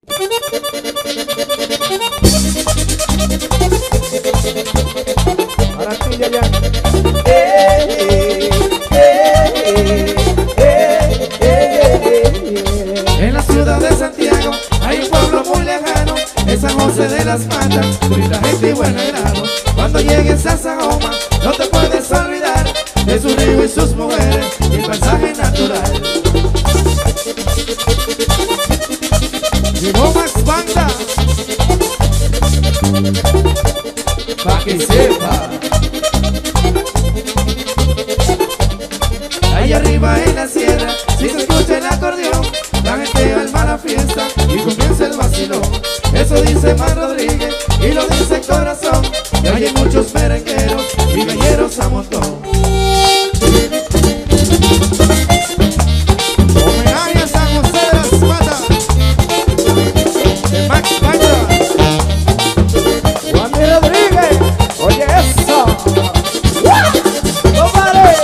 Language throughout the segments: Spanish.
Para ti, ya. En la ciudad de Santiago hay un pueblo muy lejano, es San José de las Matas, linda gente y buen agrado. Cuando llegues a Sajoma no te puedes olvidar de su río y sus mujeres y el paisaje natural. Llegó Max Banda, pa' que sepa. Ahí arriba en la sierra, si se escucha el acordeón, la gente alma la fiesta y comienza el vacilón. Eso dice Man Rodríguez y lo dice el corazón, que hay muchos merengueros y galleros a montón. Homenaje a San José de las Matas, de Max Banda. Juan Rodríguez, oye eso. ¡No pare!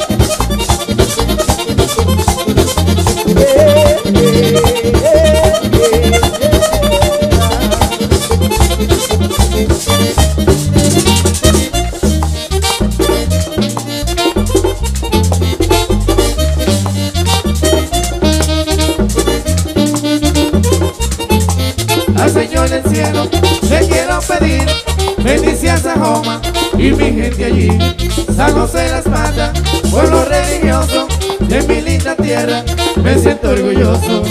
Al Señor del cielo le quiero pedir, bendice a Sajoma y mi gente allí. San José de las Matas, pueblo religioso de mi linda tierra, me siento orgulloso.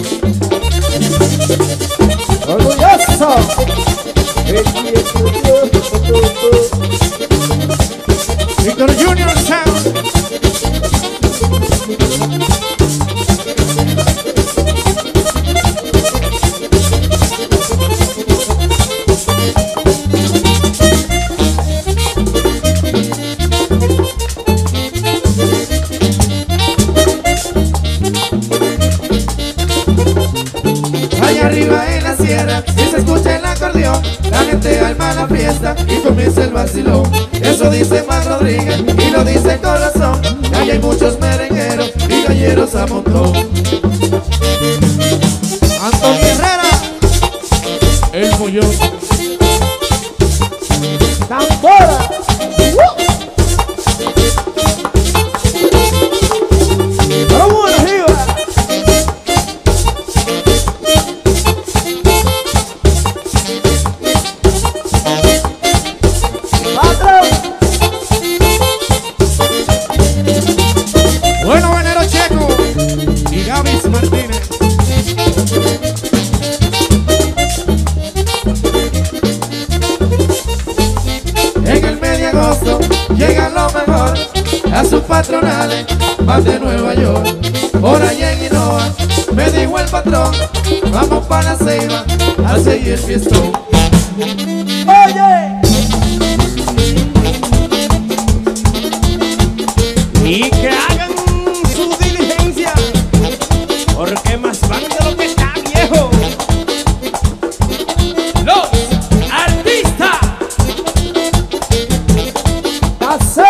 ¡Orgulloso! Víctor Junior Sound. Allá arriba en la sierra, si se escucha el acordeón, la gente alma la fiesta y comienza el vacilón. Eso dice Man Rodríguez y lo dice el corazón, que ahí hay muchos merengueros y galleros a montón. Antonio Herrera, el Mollón. ¡Tambora! ¡Vamos arriba! Bueno, Venero Checo y Gavis Martínez. En el mes de agosto llegan lo mejor a sus patronales, más de Nueva York. Por allá en Hinoa me dijo el patrón, vamos para la Ceiba a seguir el fiestón. ¡Oye! Y que hagan su diligencia, porque más van de lo que está viejo. Los artistas. ¡Pase!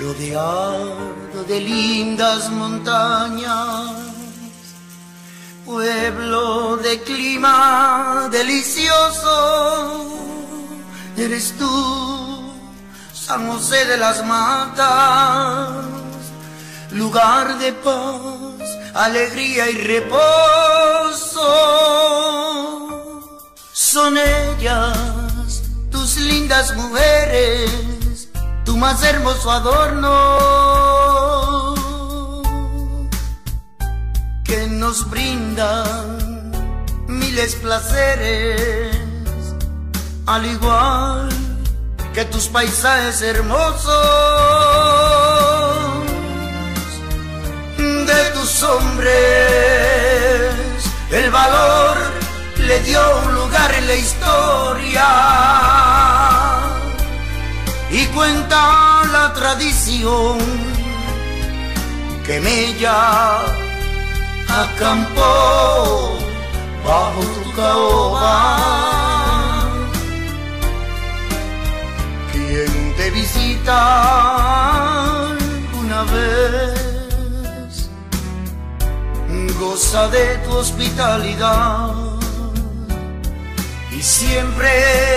rodeado de lindas montañas, pueblo de clima delicioso, eres tú, San José de las Matas, lugar de paz, alegría y reposo. Son ellas, tus lindas mujeres, tu más hermoso adorno, que nos brindan miles placeres, al igual que tus paisajes hermosos. De tus hombres el valor le dio un lugar en la historia, y cuenta la tradición que Mella acampó bajo tu caoba. Quien te visita una vez goza de tu hospitalidad y siempre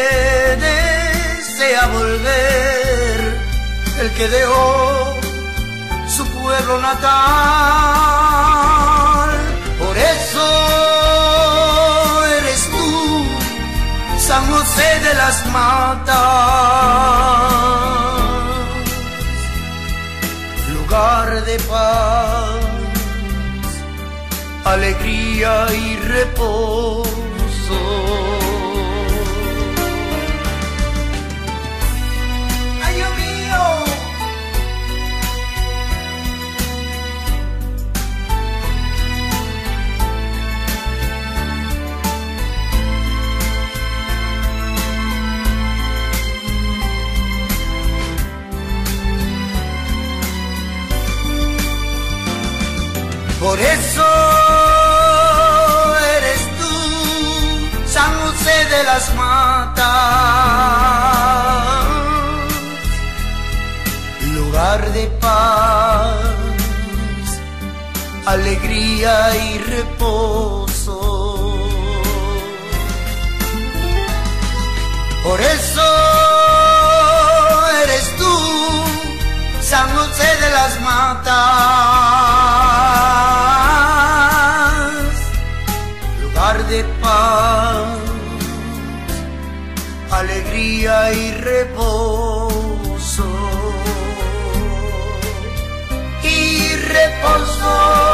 desea volver el que dejó su pueblo natal. Por eso eres tú, San José de las Matas, lugar de paz, alegría y reposo. ¡Ay, Dios mío! Por eso eres tú, San José de las Matas, lugar de paz, alegría y reposo. Por eso eres tú, San José de las Matas, lugar de paz, alegría y reposo. Y reposo.